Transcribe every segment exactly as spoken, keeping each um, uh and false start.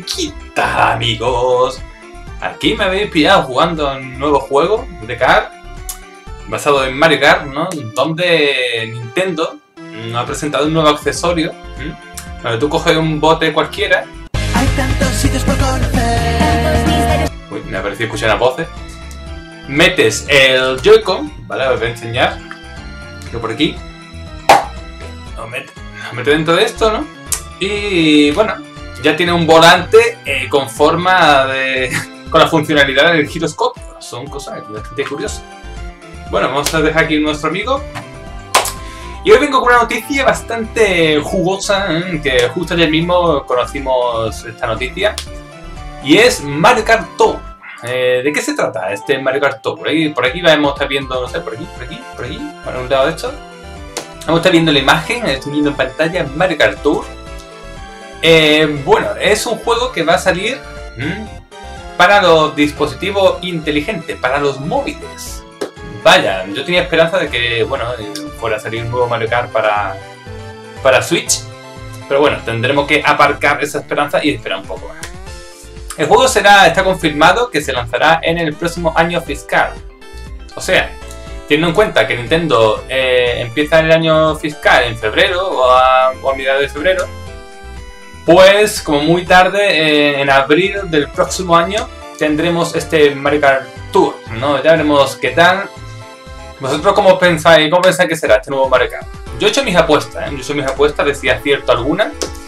¿Qué tal, amigos? Aquí me habéis pillado jugando un nuevo juego de kart basado en Mario Kart, ¿no? Donde Nintendo ha presentado un nuevo accesorio, ¿eh? Donde tú coges un bote cualquiera. Hay tantos sitios por conocer. Uy, me ha parecido escuchar las voces. Metes el Joy-Con, ¿vale? Os voy a enseñar. Que por aquí. Lo meto, lo meto dentro de esto, ¿no? Y bueno, ya tiene un volante eh, con forma de... con la funcionalidad del giroscopio. Son cosas bastante curiosas. Bueno, vamos a dejar aquí a nuestro amigo. Y hoy vengo con una noticia bastante jugosa, ¿eh? Que justo ayer mismo conocimos esta noticia. Y es Mario Kart Tour. Eh, ¿De qué se trata este Mario Kart Tour? Por aquí, por aquí vamos a estar viendo, no sé, por aquí, por aquí, por aquí, para un lado de esto. Vamos a estar viendo la imagen, estoy viendo en pantalla Mario Kart Tour. Eh, bueno, es un juego que va a salir ¿m? para los dispositivos inteligentes, para los móviles. Vaya, yo tenía esperanza de que, bueno, fuera a salir un nuevo Mario Kart para, para Switch. Pero bueno, tendremos que aparcar esa esperanza y esperar un poco más. El juego será, está confirmado que se lanzará en el próximo año fiscal. O sea, teniendo en cuenta que Nintendo eh, empieza el año fiscal en febrero o a, o a mediados de febrero, pues como muy tarde, eh, en abril del próximo año, tendremos este Mario Kart Tour, ¿no? Ya veremos qué tal. ¿Vosotros cómo pensáis, cómo pensáis que será este nuevo Mario Kart? Yo he hecho mis apuestas, ¿eh? Yo he hecho mis apuestas de si acierto alguna.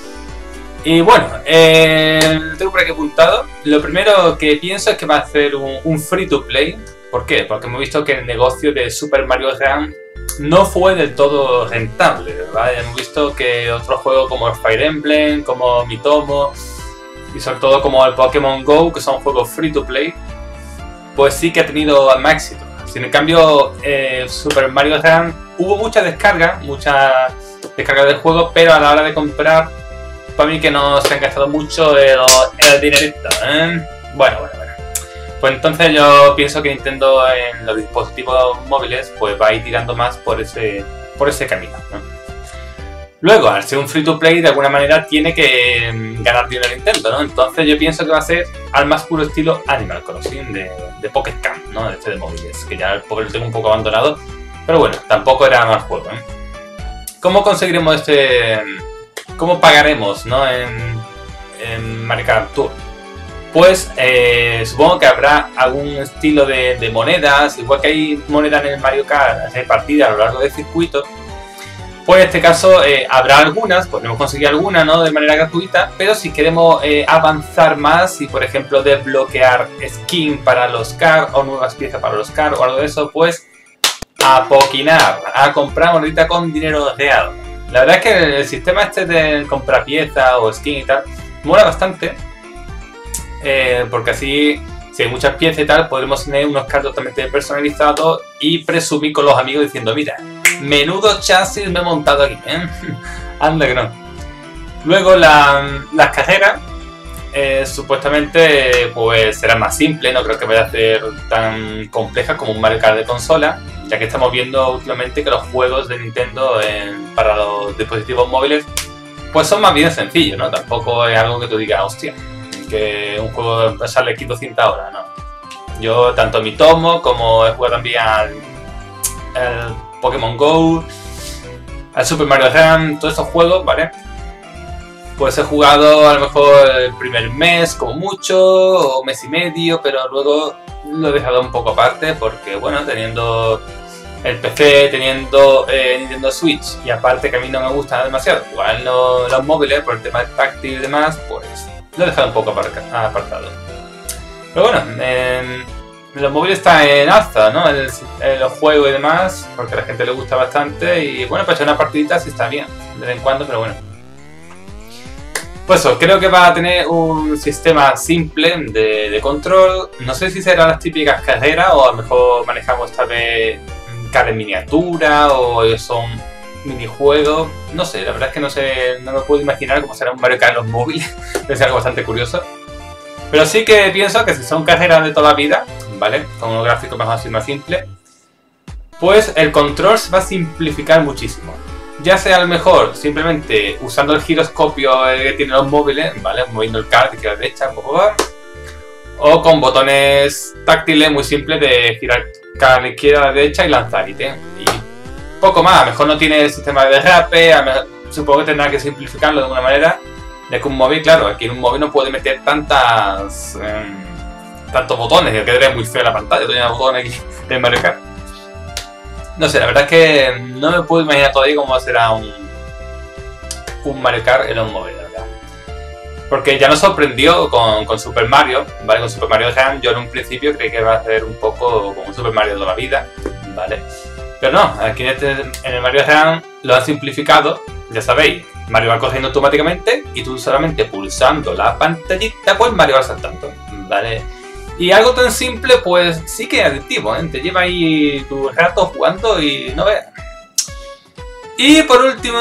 Y bueno, eh, tengo por aquí apuntado. Lo primero que pienso es que va a ser un, un free to play. ¿Por qué? Porque hemos visto que el negocio de Super Mario Run no fue del todo rentable, ¿verdad? Hemos visto que otros juegos como Fire Emblem, como Mitomo y sobre todo como el Pokémon Go, que son juegos free to play, pues sí que ha tenido más éxito. Sin en cambio, eh, Super Mario Run hubo mucha descarga, mucha descarga del juego, pero a la hora de comprar, para mí que no se han gastado mucho el, el dinerito, ¿eh? Bueno, bueno, bueno. Pues entonces yo pienso que Nintendo en los dispositivos móviles pues va a ir tirando más por ese, por ese camino, ¿no? Luego, al ser un free to play, de alguna manera tiene que ganar dinero Nintendo, ¿no? Entonces yo pienso que va a ser al más puro estilo Animal Crossing de, de Pocket Camp, ¿no? Este de móviles, que ya el pobre lo tengo un poco abandonado, pero bueno, tampoco era mal juego, ¿eh? ¿Cómo conseguiremos este... cómo pagaremos, ¿no? en, en Mario Kart Tour? Pues eh, supongo que habrá algún estilo de, de monedas, igual que hay monedas en el Mario Kart repartidas a lo largo del circuito. Pues en este caso eh, habrá algunas, podremos conseguir algunas, ¿no? De manera gratuita, pero si queremos eh, avanzar más y por ejemplo desbloquear skin para los kart o nuevas piezas para los kart o algo de eso, pues a poquinar, a comprar monedita con dinero real. La verdad es que el sistema este de comprar piezas o skin y tal mola bastante. Eh, porque así, si hay muchas piezas y tal, podremos tener unos cards totalmente personalizados y presumir con los amigos diciendo, mira, menudo chasis me he montado aquí, ¿eh? Anda que no. Luego la, las carreras, eh, supuestamente pues serán más simples, no creo que vaya a ser tan complejas como un Mario Kart de consola, ya que estamos viendo últimamente que los juegos de Nintendo en, para los dispositivos móviles pues son más bien sencillos, ¿no? Tampoco es algo que tú digas, hostia, que un juego sale aquí doscientas horas, ¿no? Yo tanto Mitomo como he jugado también al, al Pokémon Go, al Super Mario Run, todos estos juegos, ¿vale? Pues he jugado a lo mejor el primer mes como mucho, o mes y medio, pero luego lo he dejado un poco aparte porque, bueno, teniendo el P C, teniendo eh, Nintendo Switch y aparte que a mí no me gusta demasiado jugar en los, los móviles por el tema del táctil y demás, pues lo he dejado un poco apartado. Pero bueno, eh, los móviles están en alza, ¿no? El, el, los juegos y demás, porque a la gente le gusta bastante y bueno, para echar una partidita sí está bien, de vez en cuando, pero bueno. Pues eso, creo que va a tener un sistema simple de, de control. No sé si serán las típicas carreras o a lo mejor manejamos tal vez cara en miniatura o son minijuegos. No sé, la verdad es que no sé, no me puedo imaginar cómo será un Mario Kart en los móviles. Es algo bastante curioso. Pero sí que pienso que si son carreras de toda la vida, ¿vale? Con unos gráficos más así más simples, pues el control se va a simplificar muchísimo. ya sea a lo mejor simplemente usando el giroscopio que tienen los móviles, ¿vale? Moviendo el kart de izquierda a derecha, o con botones táctiles muy simples de girar a la izquierda a la derecha y lanzar ítem. Y poco más, a lo mejor no tiene el sistema de derrape, a lo mejor, supongo que tendrá que simplificarlo de alguna manera, ya que un móvil, claro, aquí en un móvil no puede meter tantas eh, tantos botones, que quedaría muy feo la pantalla, tenía botones aquí de Mario Kart. No sé, la verdad es que no me puedo imaginar todavía cómo será un, un Mario Kart en un móvil, la verdad. Porque ya nos sorprendió con, con Super Mario, ¿vale? Con Super Mario Run, yo en un principio creí que iba a ser un poco como un Super Mario de toda la vida, ¿vale? Pero no, aquí en, este, en el Mario Run lo han simplificado, ya sabéis, Mario va corriendo automáticamente y tú solamente pulsando la pantallita, pues Mario va saltando, ¿vale? Y algo tan simple, pues sí que es adictivo, ¿eh? Te lleva ahí tu rato jugando y no veas. Y por último,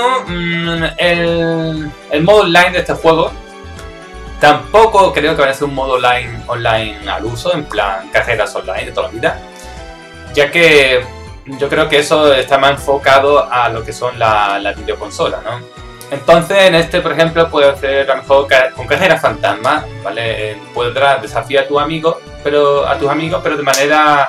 el, el modo online de este juego, tampoco creo que vaya a ser un modo online, online al uso, en plan carreras online de toda la vida, ya que yo creo que eso está más enfocado a lo que son las la videoconsolas, ¿no? Entonces, en este, por ejemplo, puedes hacer a lo mejor con carreras fantasma, ¿vale? Podrás desafiar a tu amigo, pero a tus amigos, pero de manera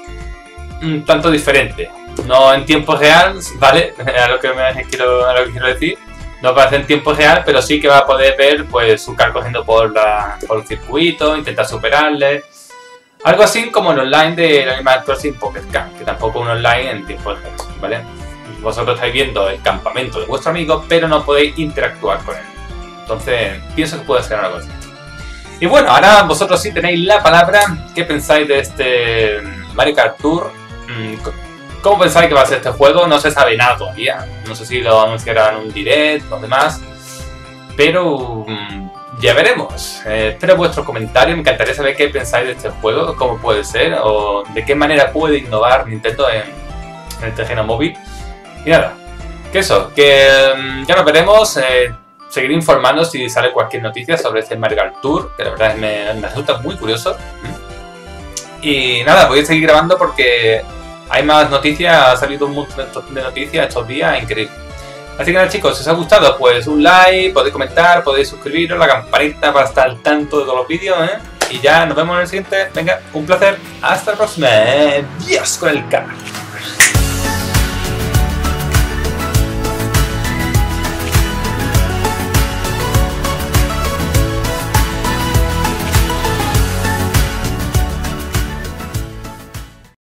un tanto diferente. No en tiempo real, ¿vale? A lo que me quiero, a lo que quiero decir. No va a ser en tiempo real, pero sí que va a poder ver pues su car corriendo por, la, por el circuito, intentar superarle. Algo así como el online de Animal Crossing Pocket Camp, que tampoco es un online en tiempo real, ¿vale? Vosotros estáis viendo el campamento de vuestro amigo, pero no podéis interactuar con él. Entonces, pienso que puede ser algo así. Y bueno, ahora vosotros sí tenéis la palabra. ¿Qué pensáis de este Mario Kart Tour? ¿Cómo pensáis que va a ser este juego? No se sabe nada todavía. No sé si lo anunciarán en un direct o demás. Pero ya veremos. Eh, espero vuestros comentarios. Me encantaría saber qué pensáis de este juego, cómo puede ser, o de qué manera puede innovar Nintendo en, en el terreno móvil. Y nada, que eso, que um, ya nos veremos, eh, seguiré informando si sale cualquier noticia sobre este Mario Kart Tour, que la verdad me, me resulta muy curioso. Y nada, voy a seguir grabando porque hay más noticias, ha salido un montón de noticias estos días, increíble. Así que nada chicos, si os ha gustado, pues un like, podéis comentar, podéis suscribiros, la campanita para estar al tanto de todos los vídeos, ¿eh? Y ya nos vemos en el siguiente. Venga, un placer, hasta la próxima. Dios con el kart.